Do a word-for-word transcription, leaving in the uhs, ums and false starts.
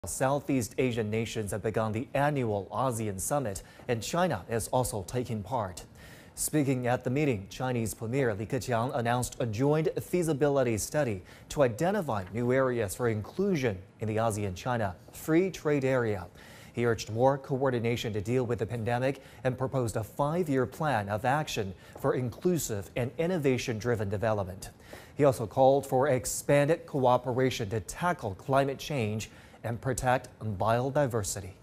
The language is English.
Southeast Asian nations have begun the annual ASEAN Summit, and China is also taking part. Speaking at the meeting, Chinese Premier Li Keqiang announced a joint feasibility study to identify new areas for inclusion in the ASEAN-China Free Trade Area. He urged more coordination to deal with the pandemic and proposed a five-year plan of action for inclusive and innovation-driven development. He also called for expanded cooperation to tackle climate change and protect biodiversity.